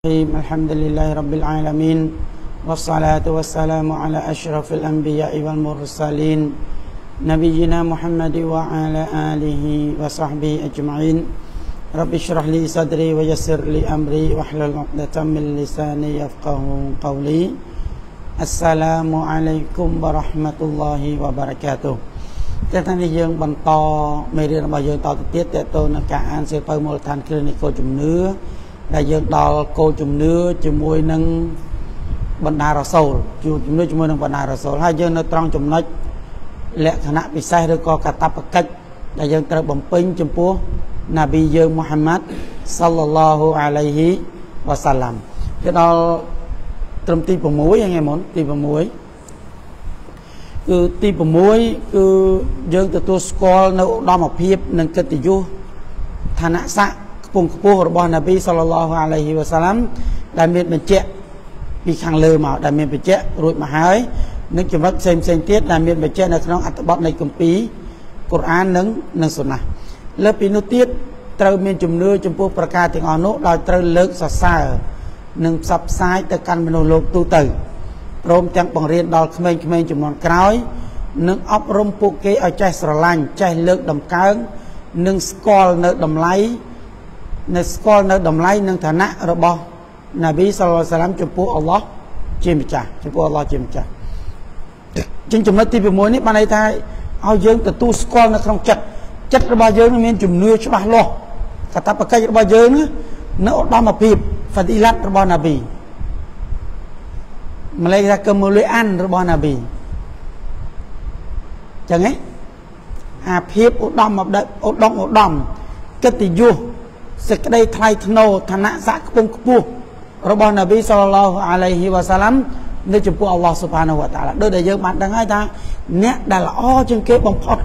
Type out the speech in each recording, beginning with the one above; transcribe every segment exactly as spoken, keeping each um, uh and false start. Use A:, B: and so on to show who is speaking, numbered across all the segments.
A: الحمد لله رب العالمين والصلاة والسلام على أشرف الأنبياء والمرسلين نبينا محمد وعلى آله وصحبه أجمعين رب اشرح لي صدري ويسر لي أمري واحلل عقدة من لساني يفقه قولي السلام عليكم ورحمة الله وبركاته តែថានេះយើងបន្តមេរៀនរបស់យើងតទៅទៀតតទៅនឹងការអានសៀវភៅមូលដ្ឋានគ្រឹះនៃគោលជំនឿដែលយើងដល់គោលជំនឿជាមួយនឹងបណ្ដារសូលជំនឿជាមួយនឹងបណ្ដារសូលហើយយើងនៅត្រង់ចំណុចលក្ខណៈពិសេសឬក៏កាតព្វកិច្ចដែលយើងត្រូវបំពេញចំពោះណាប៊ីយើងមូហាម៉ាត់សល្លឡោះអាឡៃហ៊ីវ៉ាសាឡាំគឺដល់ត្រឹមទី6ហ្នឹងឯងមុនទី6គឺទី6គឺយើងទទួលស្គាល់នៅឧត្តមភាពនិងកិត្តិយសឋានៈស័ក្តិខ្ពង់ខ្ពស់របស់ណាប៊ីសល្លឡោះអាឡៃហ៊ីវ៉ាសាឡាំដែលមានបញ្ជាក់ពីខាងលើមកដែលមានបញ្ជាក់រួចមកហើយនិងចំណុចផ្សេងផ្សេងទៀតដែលមានបញ្ជាក់នៅក្នុងអត្ថបទនៃគម្ពីរកូរ៉ាននិងនិងសុណាលើពីនោះទៀតត្រូវមានជំនឿចំពោះប្រការទាំងអស់នោះដោយត្រូវលើកសរសើរនិងផ្សព្វផ្សាយទៅកាន់មនុស្សលោកទូទៅព្រមទាំងបង្រៀនដល់ក្មេងៗជំនាន់ក្រោយនិងអប់រំពួកគេឲ្យចេះស្រឡាញ់ចេះលើកតម្កើងនិងស្គាល់នៅតម្លៃនៅស្គាល់នៅតម្លៃនិងឋានៈរបស់ណាប៊ីសល្លឡោះអាឡៃហ៊ីវ៉ាសាឡាំចំពោះអល់ឡោះជាម្ចាស់ចំពោះអល់ឡោះជាម្ចាស់ជាងចំណុចទី6នេះបានន័យថាឲ្យយើងទទួលស្គាល់នៅក្នុងចិត្តចិត្តរបស់យើងមានជំនឿច្បាស់លាស់កាតព្វកិច្ចរបស់យើងនៅឧត្តមភាពហ្វាឌីឡាត់របស់ណាប៊ីម្លេះថាកុំលុយអានរបស់ណាប៊ីចឹងហ៎អាភាពឧត្តមឧត្តមឧត្តមកិត្តិយសសេចក្តីថ្លៃថ្នូរឋានៈស័ក្តិខ្ពង់ខ្ពស់របស់ណាប៊ីសល្លឡោះអាឡៃហ៊ីវ៉ាសាឡាំនៅចំពោះអល់ឡោះស៊ុបហានាហ៊ូវតាអាឡាដូចដែលយើងបានដឹងហើយថាអ្នកដែលល្អជាងគេបំផុត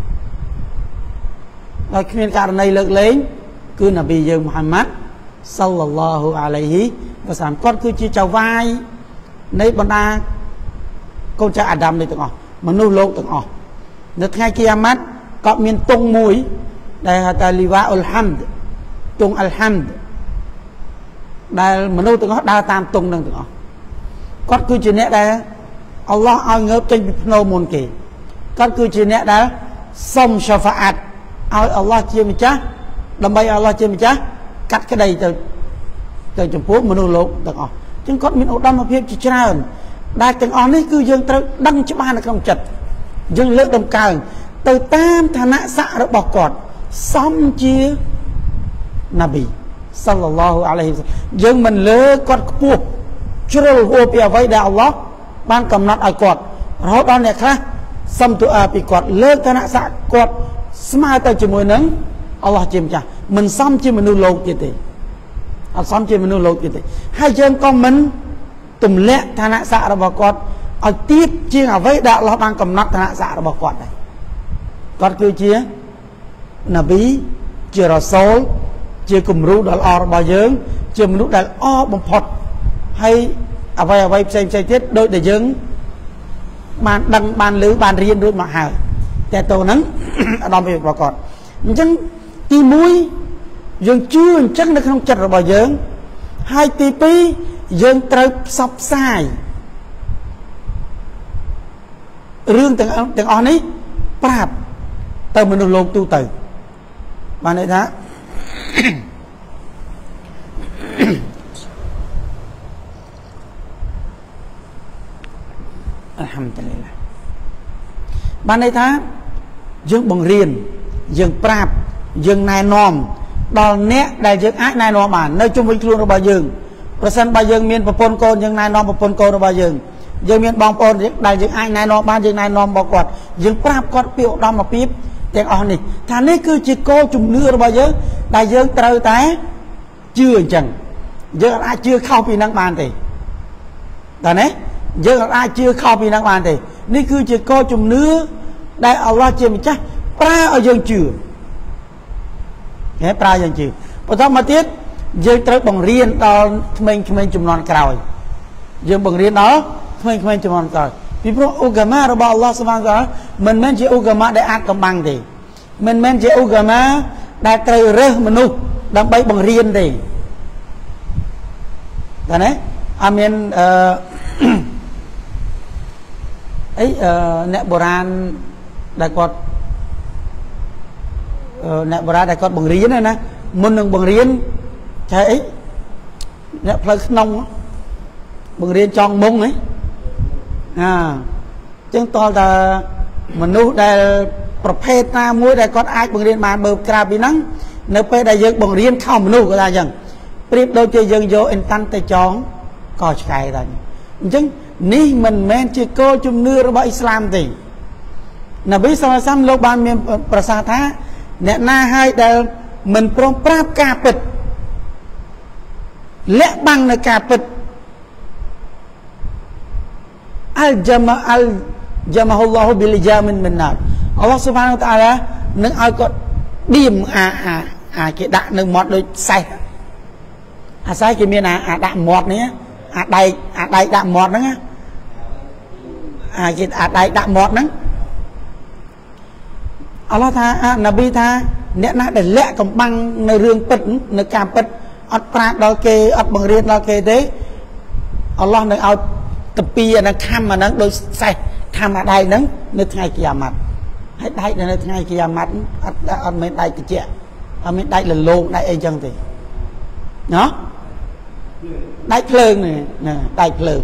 A: ដោយគ្មានករណីលើកលែងគឺណាប៊ីយើងមូហាម៉ាត់សល្លឡោះអាឡៃហ៊ីវ៉ាសាឡាំគាត់គឺជាចៅហ្វាយនៃបណ្ដាកូនចៅអាដាមនេះទាំងអស់មនុស្សលោកទាំងអស់នៅថ្ងៃគីយ៉ាម៉ាត់ក៏មានទង់មួយដែលហៅថាលីវ៉ាអ៊ុលហាំដទង់អលហាំដដែលមនុស្សទាំងអស់ដើរតាមទង់នឹងទាំងអស់គាត់គឺជាអ្នកដែលអល់ឡោះឲ្យងើបចេញពីភ្នោមុនគេគាត់គឺជាអ្នកដែលសុំសាហ្វាអាតឲ្យអល់ឡោះជាម្ចាស់ដើម្បីអល់ឡោះជាម្ចាស់កាត់ក្តីទៅទៅចំពោះមនុស្សលោកទាំងអស់ចឹងគាត់មានឧត្តមភាពជាច្រើនដែលទាំងអស់នេះគឺយើងត្រូវដឹងច្បាស់នៅក្នុងចិត្តយើងលើកតម្កើងទៅតាមឋានៈស័ក្តិរបស់គាត់សមជាណាប៊ីសល្លឡោះអាឡៃហ៊ីវ៉ាសាឡាំយើងមិនលើគាត់ខ្ពស់ជ្រុលហួសពីអ្វីដែលអល់ឡោះបានកំណត់ឲ្យគាត់រហូតដល់អ្នកខ្លះសុំទូអាពីគាត់លើកឋានៈស័ក្តិគាត់ស្មើទៅជាមួយនឹងអល់ឡោះជាម្ចាស់មិនសមជាមនុស្សលោកទៀតទេអត់សមជាមនុស្សលោកទៀតទេហើយយើងក៏មិនទម្លាក់ឋានៈស័ក្តិរបស់គាត់ឲ្យទាបជាងអ្វីដែលអល់ឡោះបានកំណត់ឋានៈស័ក្តិរបស់គាត់ដែរគាត់គឺជាណាប៊ីជារ៉ាសូលជាគំរូដ៏ល្អរបស់យើងជាមនុស្សដែលល្អបំផុតហើយអ្វីអ្វីផ្សេងផ្សេងទៀតដូចដែលយើងបានដឹងបានឮបានរៀនរួចមកហើយតែតើហ្នឹងអាដាមភាពរបស់គាត់អញ្ចឹងទី1យើងជឿអញ្ចឹងនៅក្នុងចិត្តរបស់យើងហើយទី2យើងត្រូវផ្សព្វផ្សាយរឿងទាំងទាំងអស់នេះប្រាប់ទៅមនុស្សលោកទូទៅបានន័យថាអល់ហាំឌុលីឡាបានន័យថាយើងបង្រៀនយើងប្រាប់យើងណែនាំដល់អ្នកដែលយើងអាចណែនាំបាននៅជុំវិញខ្លួនរបស់យើងប្រសិនបើយើងមានប្រពន្ធកូនយើងណែនាំប្រពន្ធកូនរបស់យើងយើងមានបងប្អូនដែលយើងអាចណែនាំបានយើងណែនាំមកគាត់យើងប្រាប់គាត់ពីឧត្តមភាពទាំងអស់នេះថានេះគឺជាគោលជំនឿរបស់យើងដែលយើងត្រូវតែជឿអញ្ចឹងយើងអាចជឿខុសពីនឹងបានទេតើណាយើងអាចជឿខុសពីនឹងបានទេនេះគឺជាគោលជំនឿដែលអល់ឡោះជាម្ចាស់ប្រើឲ្យយើងជឿហេប្រើយើងជឿបន្តមកទៀតយើងត្រូវបង្រៀនដល់ក្មេងៗជំនាន់ក្រោយយើងបង្រៀនដល់ក្មេងៗជំនាន់ក្រោយពីព្រោះឧកាម៉ារបស់អល់ឡោះស៊ុបហានតាអាឡាមិនមែនជាឧកាម៉ាដែលអាចកំបាំងទេមិនមែនជាឧកាម៉ាដែលត្រូវរើសមនុស្សដើម្បីបង្រៀនទេ អតែណាអត់មានអឺអីអ្នកបុរាណដែលគាត់អ្នកបុរាណដែលគាត់បង្រៀនណាមុននឹងបង្រៀនចែអីអ្នកផ្លូវក្នុងបង្រៀនចង់មុងហ៎អាចឹងតលតែមនុស្សដែលប្រភេទណាមួយដែលគាត់អាចបង្រៀនបានបើក្រៅពីហ្នឹងនៅពេលដែលយើងបង្រៀនខំមនុស្សគាត់ថាអញ្ចឹងប្រៀបដូចជាយើងយកអ៊ីនតាន់ទៅចងកឆ្កែដែរអញ្ចឹងនេះមិនមែនជាគោលជំនឿរបស់អ៊ីស្លាមទេនប៊ីសល្លឡោះអាឡៃហ៊ីវសល្លមលោកបានមានប្រសាសន៍ថាអ្នកណាហើយដែលមិនព្រមប្រាប់ការពិតលាក់បាំងនៅការពិតអលជាមអលជាមហុលឡោះប៊ីលជាមិនមិនណាអល់ឡោះស៊ុបហានវតាឡានឹងឲ្យគាត់ឌៀមអាអាអាគេដាក់នៅមាត់ដូចសេះអាសេះគេមានអាអាដាក់មាត់នេះអាដៃអាដៃដាក់មាត់ហ្នឹងអាគេអាដៃដាក់មាត់ហ្នឹងអល់ឡោះថានប៊ីថាអ្នកណាដែលលាក់កំបាំងនៅរឿងពិតនៅការពិតអត់ប្រាប់ដល់គេអត់បង្រៀនដល់គេទេអល់ឡោះនឹងឲ្យតពីអានឹងខំអានឹងដូចសេះខំអាដៃហ្នឹងនៅថ្ងៃគីយ៉ាម៉ាត់ហើយដៃនៅថ្ងៃគីយ៉ាម៉ាត់អត់អត់មានដៃតិចអត់មានដៃលលោងដៃអីចឹងទេណាដៃភ្លើងនេះណាដៃភ្លើង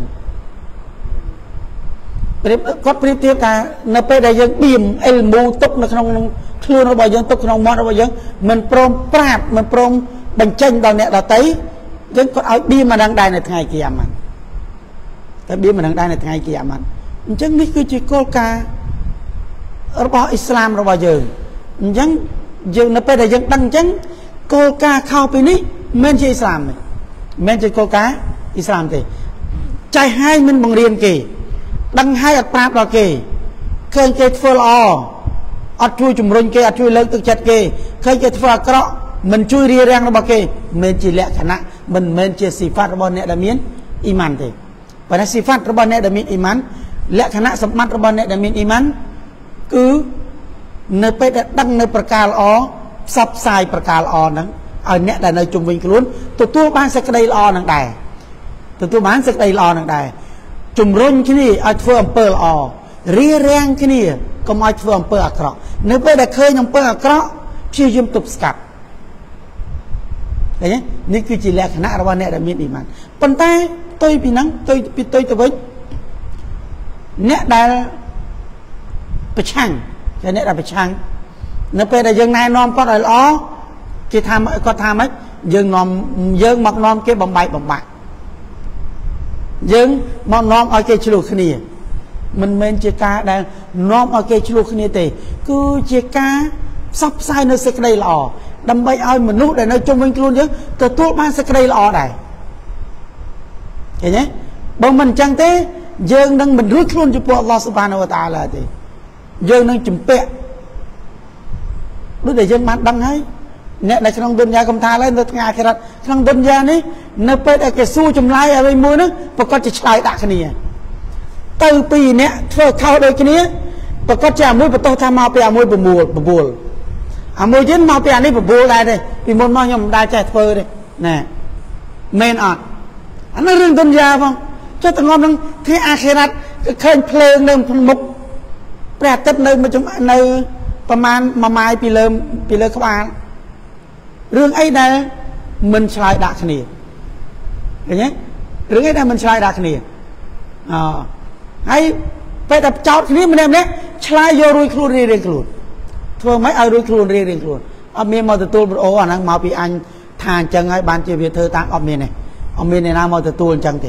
A: ប្រៀបគាត់ប្រៀបធៀបថានៅពេលដែលយើងបៀមអិលមូទុកនៅក្នុងខ្លួនរបស់យើងទុកក្នុងមាត់របស់យើងមិនព្រមប្រាប់មិនព្រមបញ្ចេញដល់អ្នកដទៃយើងគាត់ឲ្យបៀមអានឹងដែរនៅថ្ងៃគីយ៉ាម៉ាត់តែបៀមអានឹងដែរនៅថ្ងៃគីយ៉ាម៉ាត់អញ្ចឹងនេះគឺជាគោលការណ៍របស់អ៊ីស្លាមរបស់យើងអញ្ចឹងយើងនៅពេលដែលយើងដឹងអញ្ចឹងគោលការណ៍ខុសពីនេះមិនមែនជាអ៊ីស្លាមទេមិនមែនជាគោលការណ៍អ៊ីស្លាមទេចៃហើយមិនបង្រៀនគេដឹងហើយអត់ប្រាប់ដល់គេឃើញគេធ្វើល្អអត់ជួយជំរុញគេអត់ជួយលើកទឹកចិត្តគេឃើញគេធ្វើអាក្រក់មិនជួយរារាំងរបស់គេមិនមែនជាលក្ខណៈមិនមែនជាស៊ីហ្វាត់របស់អ្នកដែលមានអ៊ីម៉ានទេប៉ុន្តែស៊ីហ្វាត់របស់អ្នកដែលមានអ៊ីម៉ានលក្ខណៈសម្បត្តិរបស់អ្នកដែលមានអ៊ីម៉ានគឺនៅពេលដែលដឹងនៅប្រការល្អផ្សព្វផ្សាយប្រការល្អហ្នឹងឲ្យអ្នកដែលនៅជុំវិញខ្លួនទទួលបានសេចក្តីល្អហ្នឹងដែរទទួលបានសេចក្តីល្អហ្នឹងដែរជំរុញគ្នាឲ្យធ្វើអំពើល្អរារាំងគ្នាកុំឲ្យធ្វើអំពើអាក្រក់នៅពេលដែលឃើញអំពើអាក្រក់ព្យាយាមទប់ស្កាត់ឃើញទេនេះគឺជាលក្ខណៈរបស់អ្នកដែលមានអ៊ីម៉ានប៉ុន្តែផ្ទុយពីហ្នឹងផ្ទុយពីផ្ទុយទៅវិញអ្នកដែលប្រឆាំងគេអ្នកដែលប្រឆាំងនៅពេលដែលយើងណែនាំគាត់ឲ្យល្អគេថាគាត់ថាម៉េចយើងនាំយើងមកនាំគេបំបែកបំបាក់យើងមកនាំឲ្យគេឆ្លោះគ្នាមិនមែនជាការដែលនាំឲ្យគេឆ្លោះគ្នាទេគឺជាការផ្សព្វផ្សាយនៅសេចក្តីល្អដើម្បីឲ្យមនុស្សដែលនៅជុំវិញខ្លួនយើងទទួលបានសេចក្តីល្អដែរឃើញទេបើមិនអញ្ចឹងទេយើងនឹងមិនរួចខ្លួនចំពោះអល់ឡោះស៊ុបហានវតាអាឡាទេយើងនឹងជំពាក់ដូចដែលយើងបានដឹងហើយអ្នកនៅក្នុងឌុនយ៉ាកំថាឡើយនៅថ្ងៃអាខិរ៉ាត់ក្នុងឌុនយ៉ានេះនៅពេលដែលគេសួរចម្លើយអ្វីមួយនោះប្រកាសជាឆ្លើយដាក់គ្នាទៅពីរអ្នកធ្វើខុសដូចគ្នាប្រកាសជាអាមួយបន្ទោសថាមកពីអាមួយប្រមូលបបួលអាមួយទៀតមកពីអានេះបបួលដែរទេពីមុនមកខ្ញុំមិនដែលចេះធ្វើទេណាមែនអត់អានោះរឿងឌុនយ៉ាផងចុះតងំនឹងថ្ងៃអាខិរ៉ាត់ឃើញភ្លើងនៅក្នុងមុខព្រះអាទិត្យនៅនៅប្រមាណមួយម៉ាយពីលើពីលើក្បាលរឿងអីដែលមិនឆ្លើយដាក់គ្នាឃើញទេរឿងអីដែលមិនឆ្លើយដាក់គ្នាអហើយពេលតែចោតគ្នាម្នាក់ម្នាក់ឆ្លើយយករួយខ្លួនរៀងរៀងខ្លួនធ្វើម៉េចឲ្យរួយខ្លួនរៀងរៀងខ្លួនអត់មានមកទទួលប្រូអាហ្នឹងមកពីអញថាអញ្ចឹងហើយបានជាវាធ្វើតាមអត់មានទេអត់មានអ្នកណាមកទទួលអញ្ចឹងទេ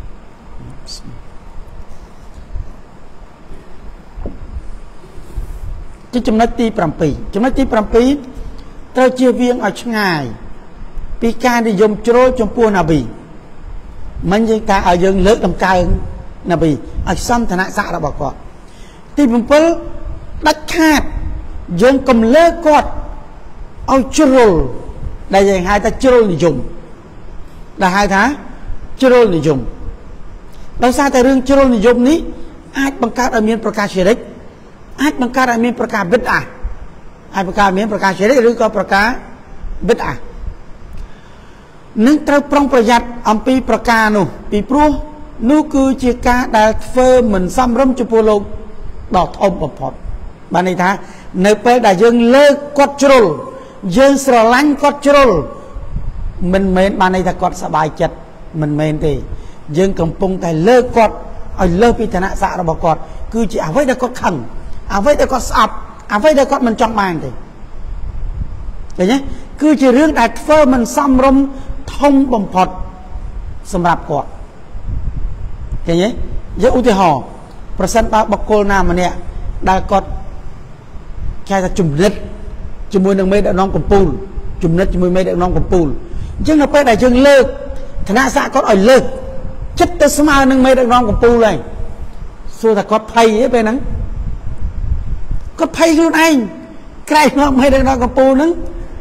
A: ជាចំណុចទី7ចំណុចទី7ត្រូវជៀសវាងឲ្យឆ្ងាយពីការនិយមជ្រុលចំពោះណាប៊ីមិនយើងថាឲ្យយើងលើកដំកើងណាប៊ីឲ្យសំឋានៈស័ក្តិរបស់គាត់ទី7ដាច់ខាតយើងកុំលើកគាត់ឲ្យជ្រុលដែលយើងហៅថាជ្រុលនិយមដែលហៅថាជ្រុលនិយមដោយសារតែរឿងជ្រុលនិយមនេះអាចបង្កើតឲ្យមានប្រការជារិកអាចបង្កើតឲ្យមានប្រការបិទអាអាចបង្កើតមានប្រការជារិកឬក៏ប្រការបិទអានឹងត្រូវប្រុងប្រយ័ត្នអំពីប្រការនោះពីព្រោះនោះគឺជាការដែលធ្វើមិនសមរម្យចំពោះលោកដ៏ធំបំផុតបានន័យថានៅពេលដែលយើងលើកគាត់ជ្រុលយើងស្រឡាញ់គាត់ជ្រុលមិនមែនបានន័យថាគាត់សប្បាយចិត្តមិនមែនទេយើងកំពុងតែលើកគាត់ឲ្យលើសពីឋានៈស័ក្តិរបស់គាត់គឺជាអ្វីដែលគាត់ខឹងអ្វីដែលគាត់ស្អប់អ្វីដែលគាត់មិនចង់បានទេឃើញទេគឺជារឿងដែលធ្វើមិនសមរម្យធំបំផុតសម្រាប់គាត់ឃើញទេយកឧទាហរណ៍ប្រសិនបើបុគ្គលណាម្នាក់ដែលគាត់គេថាជំនិតជាមួយនឹងមេដឹកនាំកម្ពុជាជំនិតជាមួយមេដឹកនាំកម្ពុជាអញ្ចឹងនៅពេលដែលយើងលើកឋានៈស័ក្តិគាត់ឲ្យលើកចិត្តទៅស្មើនឹងមេដឹកនាំកម្ពុជាហើយសួរថាគាត់ភ័យទេពេលហ្នឹងគាត់ភ័យខ្លួនឯងក្រែងមកមេដឹកនាំកម្ពុជាហ្នឹង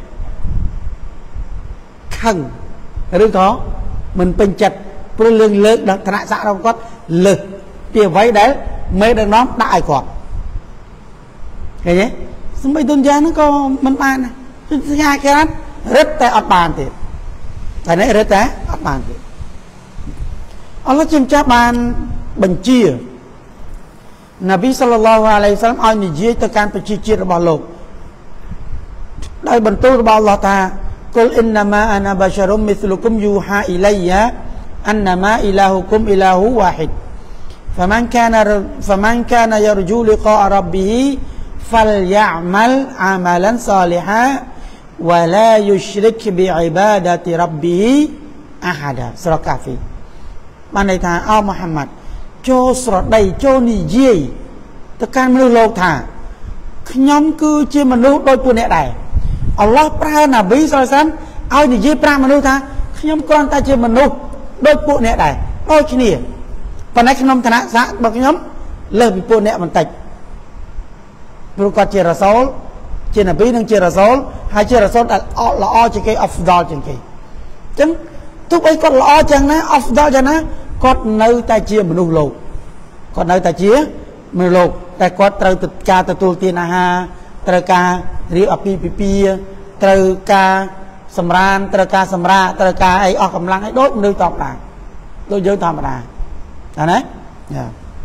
A: ខឹងឬក៏មិនពេញចិត្តព្រោះលឿងលើកដល់ឋានៈស័ក្តិរបស់គាត់លើកពីអ្វីដែលមេដឹកនាំដាក់ឲ្យគាត់ឃើញទេសម្បិទុនយ៉ាងហ្នឹងក៏មិនបានដែរសញ្ញាគេរឹតតែអត់បានទៀតតែនេះរឹតតែអត់បានទៀតអល់ឡោះជាម្ចាស់បានបញ្ជានប៊ីសល្លឡោះអាឡៃហ៊ីវ៉ាសល្លាមឲ្យនិយាយទៅកាន់ប្រជាជាតិរបស់លោកដោយបន្ទូលរបស់អល់ឡោះថាគុលអ៊ីនណាម៉ាអាណាបាឆារុមមីស្លុគុមយូហាអ៊ីឡៃយ៉ាអន្ណាម៉ាអ៊ីឡាហ៊ុគុមអ៊ីឡាហ៊ុវ៉ាហ៊ីដ فمن كان فمن كان يرجو لقاء ربه فليعمل عملا صالحا ولا يشرك بعبادة ربه أحدا ស្រកាហ្វីបានន័យថាអោមូហាម៉ាត់ចូលស្រដីចូលនិយាយទៅកាន់មនុស្សលោកថាខ្ញុំគឺជាមនុស្សដូចពួកអ្នកដែរអល់ឡោះប្រើណាប៊ីសល្លឡោះអាឡៃហ៊ីវ៉ាសល្លាមឲ្យនិយាយប្រាប់មនុស្សថាខ្ញុំគ្រាន់តែជាមនុស្សដូចពួកអ្នកដែរដូចគ្នាប៉ុន្តែក្នុងឋានៈស័ក្តិរបស់ខ្ញុំលើសពីពួកអ្នកបន្តិចព្រោះគាត់ជារ៉ាសូលជាណាប៊ីនិងជារ៉ាសូលហើយជារ៉ាសូលដែលល្អជាងគេអហ្វដលជាងគេអញ្ចឹងទោះបីគាត់ល្អចឹងណាអហ្វដលចឹងណាគាត់នៅតែជាមនុស្សលោកគាត់នៅតែជាមនុស្សលោកតែគាត់ត្រូវការទទួលទានអាហារត្រូវការរៀបអាពាហ៍ពិពាហ៍ត្រូវការសម្រានត្រូវការសម្រាកត្រូវការអីអស់កម្លាំងអីដូចមនុស្សធម្មតាដូចយើងធម្មតាឃើញទេយ៉ា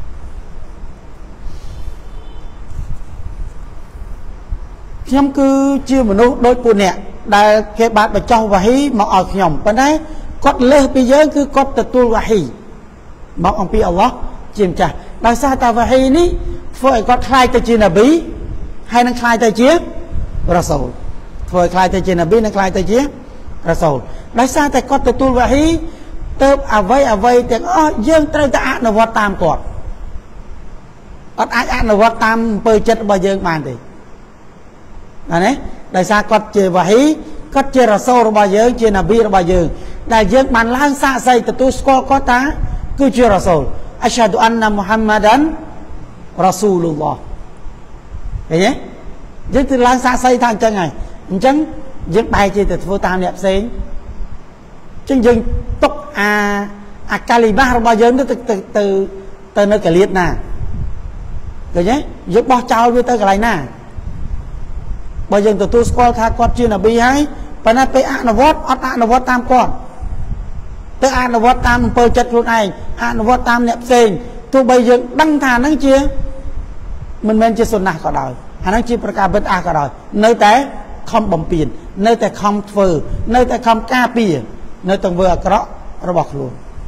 A: ខ្ញុំគឺជាមនុស្សដូចពួកអ្នកដែលគេបានបញ្ចុះវ៉ាហ៊ីមកឲ្យខ្ញុំប៉ុន្តែគាត់លើសពីយើងគឺគាត់ទទួលវ៉ាហ៊ីមកអំពីអល់ឡោះជាម្ចាស់ដោយសារតែវ៉ាហ៊ីនេះធ្វើឲ្យគាត់ខ្លាយទៅជាណាប៊ីហើយនឹងខ្លាយទៅជារ៉ាសូលធ្វើឲ្យខ្លាយទៅជាណាប៊ីនិងខ្លាយទៅជារ៉ាសូលដោយសារតែគាត់ទទួលវ៉ាហ៊ីទៅអ្វីអ្វីទាំងអស់យើងត្រូវតែអនុវត្តតាមគាត់អត់អាចអនុវត្តតាមអំពើចិត្តរបស់យើងបានទេណានេះដោយសារគាត់ជាវ៉ាហ៊ីគាត់ជារ៉ាសូលរបស់យើងជាណាប៊ីរបស់យើងដែលយើងបានឡើងសាកសីទទួលស្គាល់គាត់ថាគឺជារ៉ាសូលអស្ហាឌុអានណាមូហាម៉ាដានរ៉ាស៊ូលឡោះឃើញទេយើងទៅឡើងសាកសីថាអញ្ចឹងហើយអញ្ចឹងយើងបែរជាទៅធ្វើតាមអ្នកផ្សេងអញ្ចឹងយើងຕົកអាអាកាលីម៉ារបស់យើងទៅទៅទៅទៅនៅកលៀតណាឃើញទេយើងបោះចោលវាទៅកន្លែងណាបើយើងទទួលស្គាល់ថាគាត់ជាណាប៊ីហើយប៉ុន្តែពេលអនុវត្តអត់អនុវត្តតាមគាត់ទៅអនុវត្តតាមអំពើចិត្តខ្លួនឯងអនុវត្តតាមអ្នកផ្សេងទោះបីយើងដឹងថាហ្នឹងជាមិនមែនជាសុណាស់ក៏ដោយអាហ្នឹងជាប្រការបិទអាក៏ដោយនៅតែខំបំពេញនៅតែខំធ្វើនៅតែខំការពារនៅទង្វើអាក្រក់របស់ខ្លួន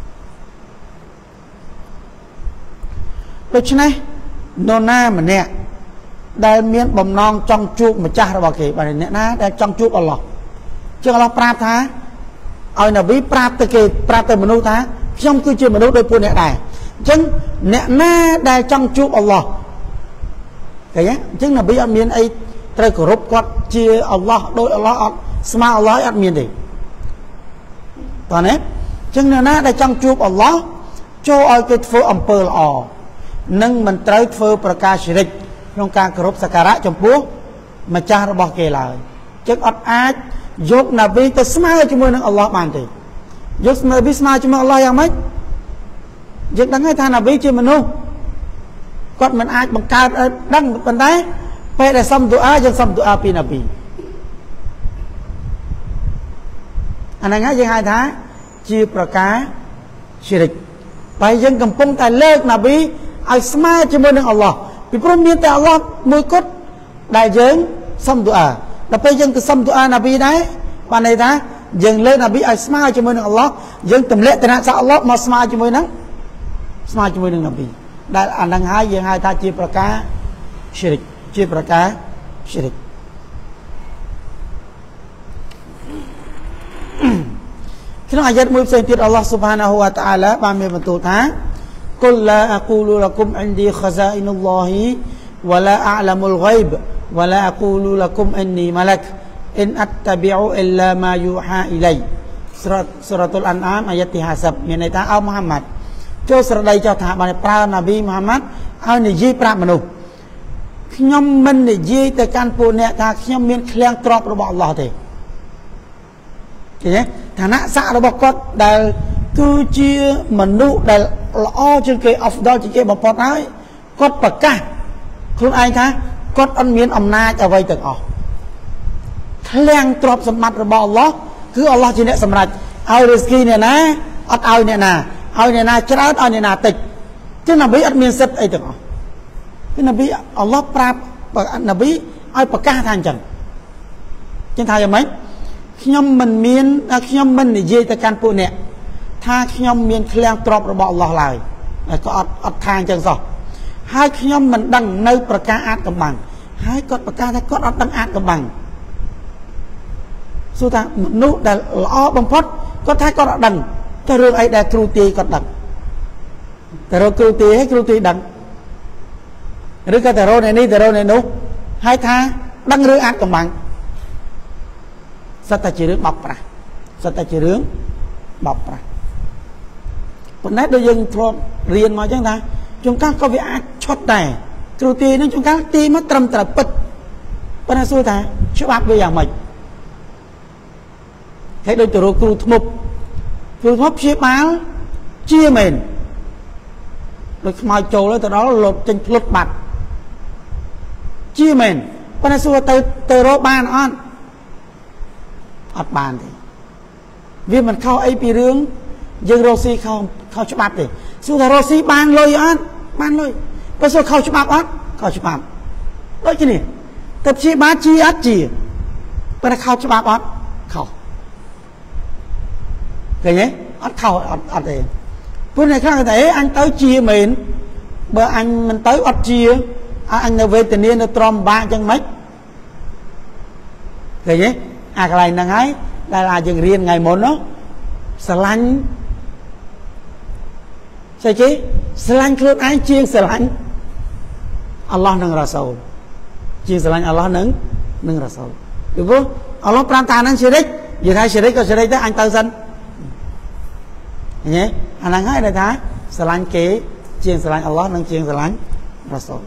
A: ដូច្នេះនរណាម្នាក់ដែលមានបំណងចង់ជួបម្ចាស់របស់គេបាទអ្នកណាដែលចង់ជួបអល់ឡោះជាងអល់ឡោះប្រាប់ថាឲ្យនប៊ីប្រាប់ទៅគេប្រាប់ទៅមនុស្សថាខ្ញុំគឺជាមនុស្សដូចពួកអ្នកដែរអញ្ចឹងអ្នកណាដែលចង់ជួបអល់ឡោះឃើញទេអញ្ចឹងនប៊ីអត់មានអីត្រូវគោរពគាត់ជាអល់ឡោះដូចអល់ឡោះអត់ស្មើអល់ឡោះអត់មានទេតើណាអញ្ចឹងអ្នកណាដែលចង់ជួបអល់ឡោះចូលឲ្យគេធ្វើអំពើល្អនិងមិនត្រូវធ្វើប្រការជ្រិចក្នុងការគោរពសក្ការៈចំពោះម្ចាស់របស់គេឡើយចឹងអត់អាចយកណាប៊ីទៅស្មើជាមួយនឹងអល់ឡោះបានទេយកណាប៊ីស្មើជាមួយអល់ឡោះយ៉ាងម៉េចយើងដឹងហើយថាណាប៊ីជាមនុស្សគាត់មិនអាចបង្កើតឲ្យដឹងប៉ុន្តែពេលដែលសុំទូអាយើងសុំទូអាពីណាប៊ីអ anh đang ngay hai tháng chiaประกาศ syirik ไปยังกำปงแต่เลิกนบีเอาสมาจะมือหนึ่งอัลลอฮ์ปีพร้อมมีแต่อัลลอฮ์มือกดได้ยังซ้ำตัวอาแต่ไปยังก็ซ้ำตัวอานบีได้วันไหนนะยังเลิกนบีเอาสมาจะมือหนึ่งอัลลอฮ์ยังตำเละแต่นะสักอัลลอฮ์มาสมาจะมือหนึ่งสมาจะมือหนึ่งนบีได้อันดังหายยังหายท่าจีประกาศ syirik จีประกาศ syirik ក្នុងអាយ៉ាតមួយផ្សេងទៀតអល់ឡោះស៊ុបហានាហ៊ូវតាអាឡាបានមានបន្ទូលថាគុលឡាអគូលូលគុមអិនឌីខហ្សាអ៊ីនុលឡោហ៊ីវ៉ាឡាអអឡាមុលហ្គៃបវ៉ាឡាអគូលូលគុមអិននីម៉ាឡាកអ៊ីនអត្តប៊ីអ៊ូអ៊ីឡាម៉ាយូហាអ៊ីឡៃសូរ៉ាសូរ៉ាតុលអានអាមអាយ៉ាតទីห้าสิบមានន័យថាអោមូហាម៉ាត់ចូលស្រដីចោះថាបានប្រើនប៊ីមូហាម៉ាត់ឲ្យនិយាយប្រាប់មនុស្សខ្ញុំមិននិយាយទៅកាន់ពួកអ្នកថាខ្ញុំមានឃ្លាំងទ្រព្យរបស់អល់ឡោះទេឃើញទេឋានៈស័ក្តិរបស់គាត់ដែលគឺជាមនុស្សដែលល្អជាងគេអហ្វដលជាងគេបំផុតហើយគាត់ប្រកាសខ្លួនឯងថាគាត់អត់មានអំណាចអ្វីទាំងអស់ឃ្លាំងទ្រព្យសម្បត្តិរបស់អល់ឡោះគឺអល់ឡោះជាអ្នកសម្រេចឲ្យរិស្គីអ្នកណាអត់ឲ្យអ្នកណាឲ្យអ្នកណាច្រើនឲ្យអ្នកណាតិចចឹងនប៊ីអត់មានសិទ្ធិអីទាំងអស់គឺនប៊ីអល់ឡោះប្រាប់នប៊ីឲ្យប្រកាសថាអញ្ចឹងចឹងថាយ៉ាងម៉េចខ្ញុំមិនមានខ្ញុំមិននិយាយទៅកាន់ពួកអ្នកថាខ្ញុំមានឃ្លាំងទ្រព្យរបស់អល់ឡោះឡើយក៏អត់អត់ថាអញ្ចឹងសោះហើយខ្ញុំមិនដឹងនៅប្រការអាចកំបាំងហើយគាត់ប្រកាសថាគាត់អត់ដឹងអាចកំបាំងសួរថាមនុស្សដែលល្អបំផុតគាត់ថាគាត់អត់ដឹងតែរឿងអីដែលគ្រូទាយគាត់ដឹងតែរកគ្រូទាយឲ្យគ្រូទាយដឹងឬក៏តែរកនៅនេះតែរកនៅនោះហើយថាដឹងរឿងអាចកំបាំងសិតតែជារឿងបោកប្រាស់សិតតែជារឿងបោកប្រាស់ប៉ុន្តែដូចយើងធ្លាប់រៀនមកអញ្ចឹងថាជួនកាលក៏វាអាចឈុតដែរគ្រូទាយនឹងជួនកាលទាយមកត្រឹមត្រូវពិតប៉ុន្តែសួរថាច្បាប់វាយ៉ាងម៉េចហើយដូចទៅរកគ្រូធ្មប់គ្រូធ្មប់ព្យាបាលជាមែនដូចខ្មោចចូលទៅដល់លុបចេញផ្លុតបាត់ជាមែនប៉ុន្តែសួរទៅទៅរកបានអត់អត់បានទេវាមិនខុសអីពីរឿងយើងរកស៊ីខុសខុសច្បាប់ទេសួរថារកស៊ីបានលុយអត់បានលុយបើសួរខុសច្បាប់អត់ខុសច្បាប់ដូចនេះទៅព្យាបាលជាអត់ជាប៉ុន្តែខុសច្បាប់អត់ខុសឃើញទេអត់ខុសអត់អត់ទេព្រោះអ្នកខ្លះតែអញទៅជាមែនបើអញមិនទៅអត់ជាអញនៅវេទនានៅទ្រាំបាក់អញ្ចឹងម៉េចឃើញទេអាកន្លែងហ្នឹងហើយដែលអាចយើងរៀនថ្ងៃមុននោះស្រឡាញ់ស្អីគេស្រឡាញ់ខ្លួនឯងជាងស្រឡាញ់អល់ឡោះនិងរ៉ាសូលជាងស្រឡាញ់អល់ឡោះនិងនិងរ៉ាសូលពីព្រោះអល់ឡោះប្រាំតាហ្នឹងជារិចនិយាយថាជារិចក៏ជារិចទៅអញទៅសិនឃើញទេអាហ្នឹងហើយដែលថាស្រឡាញ់គេជាងស្រឡាញ់អល់ឡោះនិងជាងស្រឡាញ់រ៉ាសូល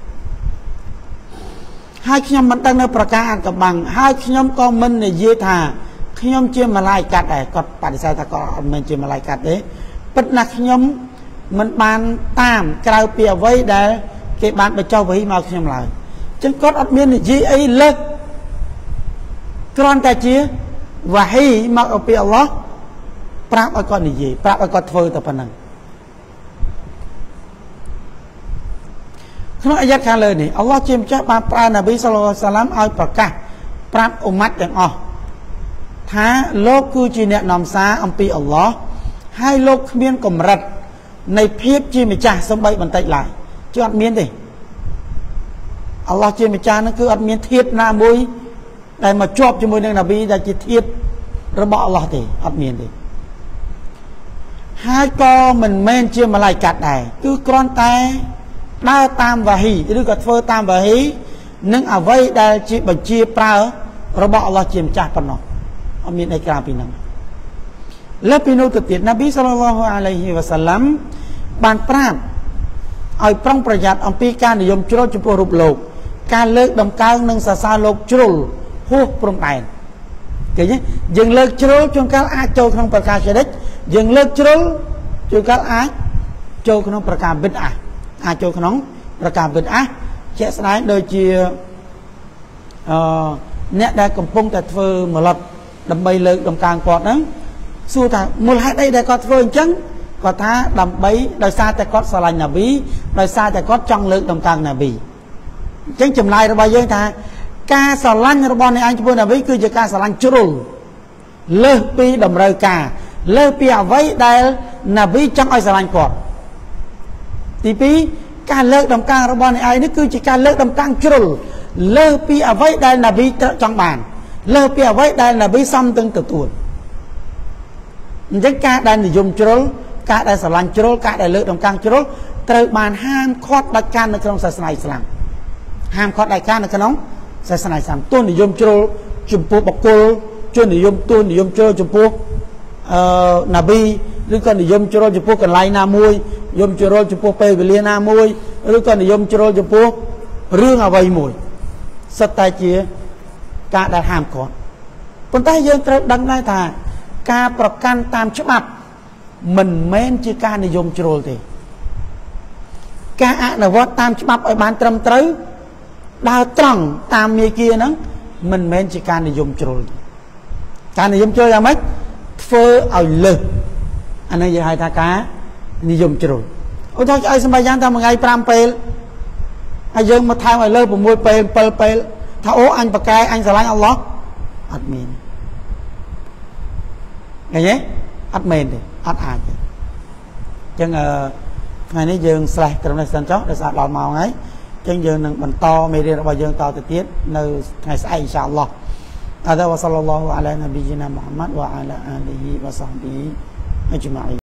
A: ហើយខ្ញុំមិនដឹងនៅប្រការអានកំបាំងហើយខ្ញុំក៏មិននិយាយថាខ្ញុំជាម៉ាឡាយកាត់ដែរគាត់បដិសេធថាគាត់អត់មែនជាម៉ាឡាយកាត់ទេពិតណាស់ខ្ញុំមិនបានតាមក្រៅពីអ្វីដែលគេបានបញ្ចុះវហីមកខ្ញុំឡើយអញ្ចឹងគាត់អត់មាននិយាយអីលើកគ្រាន់តែជាវហីមកពីអល់ឡោះប្រាប់ឲ្យគាត់និយាយប្រាប់ឲ្យគាត់ធ្វើតែប៉ុណ្ណឹងក្នុងអាយ៉ាតខាងលើនេះអល់ឡោះជាម្ចាស់បានប្រើនប៊ីសល្លឡោះអាឡៃហ៊ីវ៉ាសល្លាមឲ្យប្រកាសប្រាប់អ៊ុម៉ាត់ទាំងអស់ថាលោកគឺជាអ្នកនាំសារអំពីអល់ឡោះហើយលោកគ្មានកម្រិតនៃភាពជាម្ចាស់សំបីបន្តិចឡើយchứអត់មានទេអល់ឡោះជាម្ចាស់ហ្នឹងគឺអត់មានធាតុណាមួយដែលមកជាប់ជាមួយនឹងនប៊ីដែលជាធាតុរបស់អល់ឡោះទេអត់មានទេហើយក៏មិនមែនជាម៉ាឡាយកាត់ដែរគឺគ្រាន់តែដើរតាមវ៉ាហ៊ីឬក៏ធ្វើតាមវ៉ាហ៊ីនឹងអ្វីដែលជាបញ្ជាប្រើរបស់អល់ឡោះជាម្ចាស់ប៉ុណ្ណោះអត់មានអីក្រៅពីហ្នឹងលើពីនោះទៅទៀតនប៊ីសល្លឡោះអាឡៃហ៊ីវ៉ាសល្លាមបានប្រាប់ឲ្យប្រុងប្រយ័ត្នអំពីការនិយមជ្រុលចំពោះរូបលោកការលើកដំកើងនិងសរសើរលោកជ្រុលហួសព្រំដែនឃើញទេយើងលើកជ្រុលជួនកាលអាចចូលក្នុងប្រការជារិចយើងលើកជ្រុលជួនកាលអាចចូលក្នុងប្រការបិទអាអាចចូលក្នុងប្រការបិទអាជាក់ស្ដែងដូចជាអឺអ្នកដែលកំពុងតែធ្វើមឡុត đầm bay lực đầm càng quạt đó xua thà một hai đây để có phơi trắng có thá đầm bay đời xa tại có sờ lạnh là bí đời xa tại có trong lực đầm càng là bí tránh chùm lại rồi bao nhiêu thà ca sờ lạnh rồi bọn này anh chụp là bí cứ chỉ ca sờ lạnh churu lơ pi đầm rơi cả lơ pi à vấy đây là bí trong ai sờ lạnh quạt tí piการเลิกดำกลางระบอบในไอ้นี่คือจีการเลิกดำกลางจุลเลิกปีเอาไว้ได้นบีจังบานเลิกปีเอาไว้ได้นบีซ้ำตึงตัวตัวยังการได้นิยมจุลการได้สลันจุลการได้เลิกดำกลางจุลตระบานห้ามคอดดักการในขนมศาสนาอิสลามห้ามคอดดักการในขนมศาสนาอิสลามตัวนิยมจุลจุมพูบกุลจุนิยมตัวนิยมจุลจุมพูนบีหรือก็นิยมจุลจุมพูกันไลนามวยยมจุโรจุพวกไปเวลีนามวยหรือก็นิยมจุโรจุพวกเรื่องอะไรมวยสไตล์เจียการได้ห้ามก่อนคนใต้ยังตระดังได้ท่าการประกันตามฉบับมันแม้นจีการนิยมจุโรตีการอ่านว่าตามฉบับไอ้บ้านตรำตรึดาวตรังตามเมียเกียนั้นมันแม้นจีการนิยมจุโรการนิยมจุโรยังไหมเฟอเอาเลยอันนี้ยังไงท่ากานิยมจุลโอ้ถ้าไอ้สมัยยันทำยังไงปรามเปลไอ้ยังมาทำไอ้เลิกผมมวยเปลเปลเปลถ้าโอ้อันปากกายอันสลายอัลลอฮ์อัดเมนไงเนี่ยอัดเมนดิอัดอาจจังเออไงนี่ยังสลายกระนั้นสันจ๊อกได้สาดหลอดมาไงจังยังหนึ่งบรรทอไม่เรียกว่ายังต่อติดติดในไงสายอินชาอัลลอฮ์อาดะวะซัลลัลลอฮุอะลัยฮินบีจินะมุฮัมมัดวะอะลาอาลีฮิวะซอฮบิฮิอัจมัย